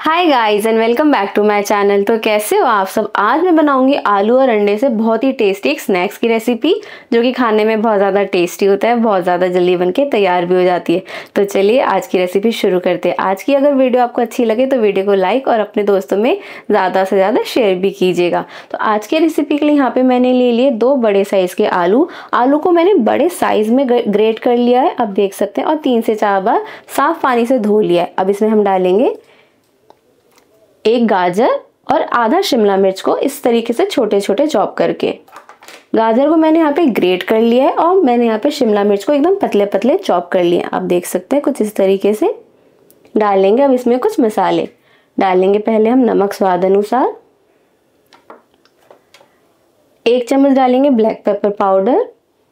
Hi guys and welcome back to my channel. तो कैसे हो आप सब। आज मैं बनाऊंगी आलू और अंडे से बहुत ही टेस्टी एक स्नैक्स की रेसिपी, जो कि खाने में बहुत ज़्यादा टेस्टी होता है, बहुत ज़्यादा जल्दी बनके तैयार भी हो जाती है। तो चलिए आज की रेसिपी शुरू करते हैं। आज की अगर वीडियो आपको अच्छी लगे तो वीडियो को लाइक और अपने दोस्तों में ज़्यादा से ज़्यादा शेयर भी कीजिएगा। तो आज की रेसिपी के लिए यहाँ पे मैंने ले लिए 2 बड़े साइज़ के आलू को मैंने बड़े साइज़ में ग्रेट कर लिया है, आप देख सकते हैं, और 3 से 4 बार साफ पानी से धो लिया है। अब इसमें हम डालेंगे 1 गाजर और आधा शिमला मिर्च को इस तरीके से छोटे छोटे चॉप करके। गाजर को मैंने यहाँ पे ग्रेट कर लिया है और मैंने यहाँ पे शिमला मिर्च को एकदम पतले पतले चॉप कर लिए। आप देख सकते हैं कुछ इस तरीके से डालेंगे। अब इसमें कुछ मसाले डालेंगे। पहले हम नमक स्वाद अनुसार, 1 चम्मच डालेंगे ब्लैक पेपर पाउडर,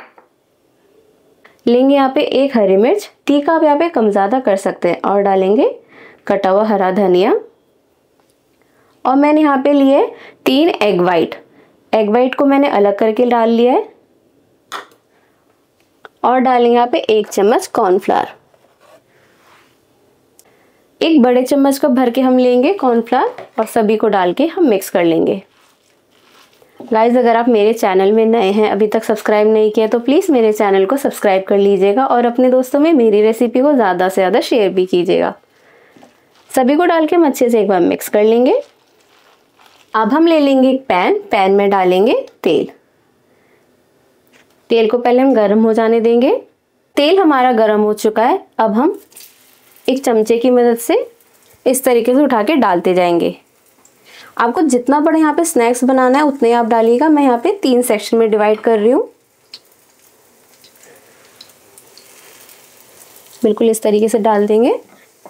लेंगे यहाँ पे 1 हरी मिर्च, तीखा आप यहाँ पे कम ज़्यादा कर सकते हैं, और डालेंगे कटा हुआ हरा धनिया। और मैंने यहाँ पे लिए 3 एग वाइट को मैंने अलग करके डाल लिया है, और डालेंगे यहाँ पे 1 चम्मच कॉर्नफ्लावर। 1 बड़े चम्मच का भर के हम लेंगे कॉर्नफ्लावर और सभी को डाल के हम मिक्स कर लेंगे। गाइस अगर आप मेरे चैनल में नए हैं, अभी तक सब्सक्राइब नहीं किया, तो प्लीज़ मेरे चैनल को सब्सक्राइब कर लीजिएगा और अपने दोस्तों में मेरी रेसिपी को ज़्यादा से ज़्यादा शेयर भी कीजिएगा। सभी को डाल के हम अच्छे से एक बार मिक्स कर लेंगे। अब हम ले लेंगे एक पैन में डालेंगे तेल को पहले हम गर्म हो जाने देंगे। तेल हमारा गर्म हो चुका है। अब हम एक चमचे की मदद से इस तरीके से उठा के डालते जाएंगे। आपको जितना बड़ा यहाँ पे स्नैक्स बनाना है उतने आप डालिएगा। मैं यहाँ पे 3 सेक्शन में डिवाइड कर रही हूँ। बिल्कुल इस तरीके से डाल देंगे।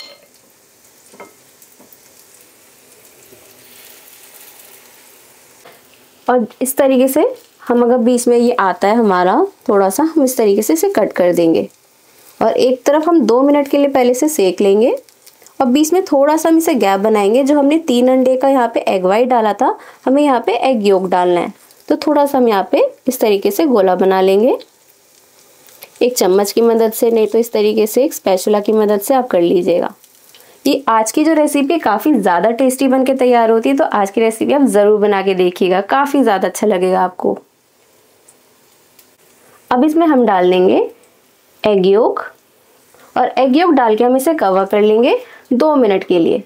और इस तरीके से हम, अगर बीच में ये आता है हमारा थोड़ा सा, हम इस तरीके से इसे कट कर देंगे। और एक तरफ हम 2 मिनट के लिए पहले से सेक लेंगे, और बीच में थोड़ा सा हम इसे गैप बनाएंगे। जो हमने 3 अंडे का यहाँ पे एग वाइट डाला था, हमें यहाँ पे एग योक डालना है। तो थोड़ा सा हम यहाँ पे इस तरीके से गोला बना लेंगे, एक चम्मच की मदद से, नहीं तो इस तरीके से एक स्पैचुला की मदद से आप कर लीजिएगा। ये आज की जो रेसिपी काफ़ी ज़्यादा टेस्टी बन के तैयार होती है, तो आज की रेसिपी आप ज़रूर बना के देखिएगा, काफ़ी ज़्यादा अच्छा लगेगा आपको। अब इसमें हम डाल देंगे एग योक, और एग योक डाल के हम इसे कवर कर लेंगे 2 मिनट के लिए।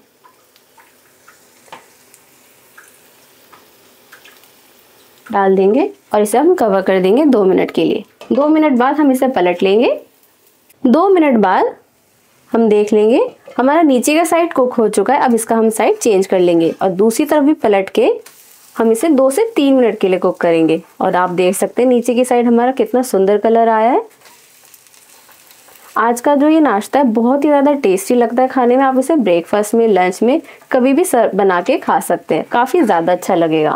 डाल देंगे और इसे हम कवर कर देंगे 2 मिनट के लिए। 2 मिनट बाद हम इसे पलट लेंगे। 2 मिनट बाद हम देख लेंगे हमारा नीचे का साइड कुक हो चुका है। अब इसका हम साइड चेंज कर लेंगे और दूसरी तरफ भी पलट के हम इसे 2 से 3 मिनट के लिए कुक करेंगे। और आप देख सकते हैं नीचे की साइड हमारा कितना सुंदर कलर आया है। आज का जो ये नाश्ता है बहुत ही ज़्यादा टेस्टी लगता है खाने में। आप इसे ब्रेकफास्ट में, लंच में कभी भी सर्व बना के खा सकते हैं, काफ़ी ज़्यादा अच्छा लगेगा।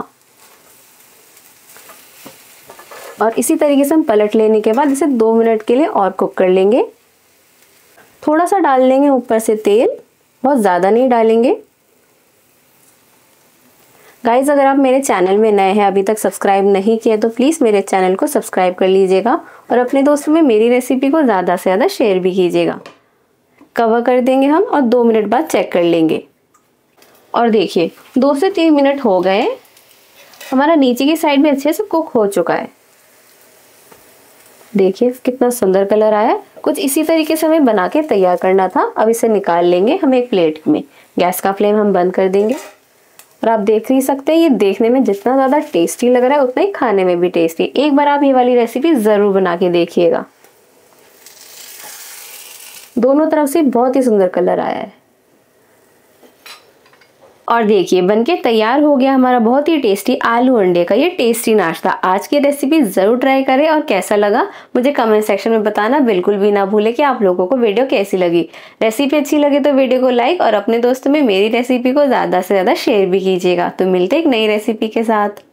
और इसी तरीके से हम पलट लेने के बाद इसे 2 मिनट के लिए और कुक कर लेंगे। थोड़ा सा डाल लेंगे ऊपर से तेल, बहुत ज़्यादा नहीं डालेंगे। गाइज अगर आप मेरे चैनल में नए हैं, अभी तक सब्सक्राइब नहीं किया, तो प्लीज़ मेरे चैनल को सब्सक्राइब कर लीजिएगा और अपने दोस्तों में मेरी रेसिपी को ज़्यादा से ज़्यादा शेयर भी कीजिएगा। कवर कर देंगे हम और 2 मिनट बाद चेक कर लेंगे। और देखिए 2 से 3 मिनट हो गए, हमारा नीचे की साइड भी अच्छे से कुक हो चुका है। देखिए कितना सुंदर कलर आया। कुछ इसी तरीके से हमें बना के तैयार करना था। अब इसे निकाल लेंगे हम एक प्लेट में। गैस का फ्लेम हम बंद कर देंगे। और आप देख ही सकते हैं ये देखने में जितना ज़्यादा टेस्टी लग रहा है उतना ही खाने में भी टेस्टी। एक बार आप ये वाली रेसिपी ज़रूर बना के देखिएगा। दोनों तरफ से बहुत ही सुंदर कलर आया है। और देखिए बनके तैयार हो गया हमारा बहुत ही टेस्टी आलू अंडे का ये टेस्टी नाश्ता। आज की रेसिपी ज़रूर ट्राई करें और कैसा लगा मुझे कमेंट सेक्शन में बताना बिल्कुल भी ना भूले कि आप लोगों को वीडियो कैसी लगी। रेसिपी अच्छी लगी तो वीडियो को लाइक और अपने दोस्तों में मेरी रेसिपी को ज़्यादा से ज़्यादा शेयर भी कीजिएगा। तो मिलते एक नई रेसिपी के साथ।